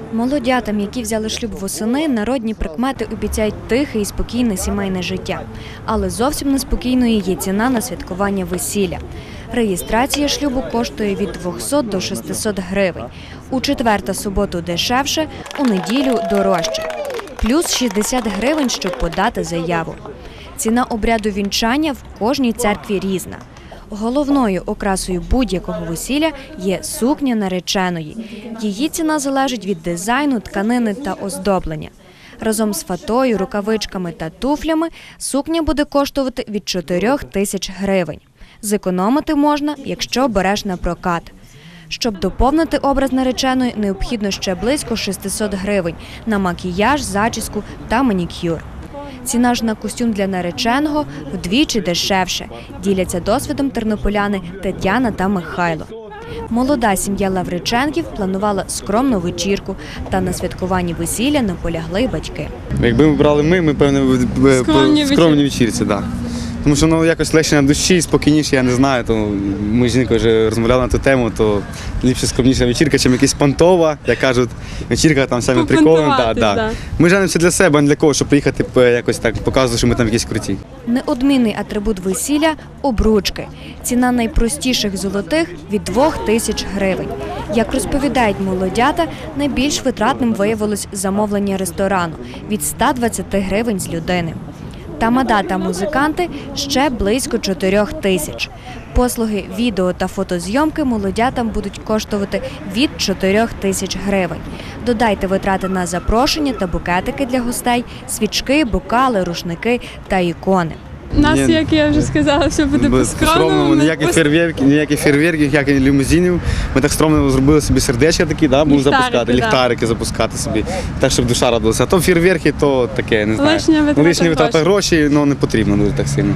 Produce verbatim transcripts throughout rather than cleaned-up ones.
Молодятам, які взяли шлюб восени, народні прикмети обіцяють тихе і спокійне сімейне життя. Але зовсім неспокійною є ціна на святкування весілля. Реєстрація шлюбу коштує від двохсот до шестисот гривень. У четвер та суботу дешевше, у неділю дорожче. Плюс шістдесят гривень, щоб подати заяву. Ціна обряду вінчання в кожній церкві різна. Головною окрасою будь-якого весілля є сукня нареченої. Її ціна залежить від дизайну, тканини та оздоблення. Разом з фатою, рукавичками та туфлями сукня буде коштувати від чотирьох тисяч гривень. Зекономити можна, якщо береш на прокат. Щоб доповнити образ нареченої, необхідно ще близько шістсот гривень на макіяж, зачіску та манікюр. Ціна ж на костюм для нареченого вдвічі дешевше, діляться досвідом тернополяни Тетяна та Михайло. Молода сім'я Лавриченків планувала скромну вечірку, та на святкуванні весілля наполягли батьки. Якби ми брали ми, ми, певно, скромні, скромні вечірці, так. Тому що воно якось легше на душі, спокійніше, я не знаю. То ми з жінкою вже розмовляли на ту тему, то ліпше скромніша вечірка, чим якась понтова, як кажуть, вечірка там самі приколи. Да, да. Да. Ми женимося для себе, а не для кого, щоб приїхати якось так показувати, що ми там якісь круті. Неодмінний атрибут весілля – обручки. Ціна найпростіших золотих – від двох тисяч гривень. Як розповідають молодята, найбільш витратним виявилось замовлення ресторану – від ста двадцяти гривень з людини. Тамада та музиканти – ще близько чотирьох тисяч. Послуги відео та фотозйомки молодятам будуть коштувати від чотирьох тисяч гривень. Додайте витрати на запрошення та букетики для гостей, свічки, бокали, рушники та ікони. У нас, Ні, як я вже сказала, все буде по-скромному. Ніяких фейерверків, ніяких фейерверків, ніяких лімузинів. Ми так скромно зробили собі сердечки такі, да, будемо запускати, ліхтарики запускати собі, так, щоб душа радилася. А то фейерверки, то таке, не знаю. Лишня витрата грошей, але не потрібно дуже так сильно.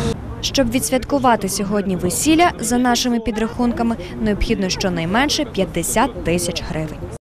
Щоб відсвяткувати сьогодні весілля, за нашими підрахунками, необхідно щонайменше п'ятдесят тисяч гривень.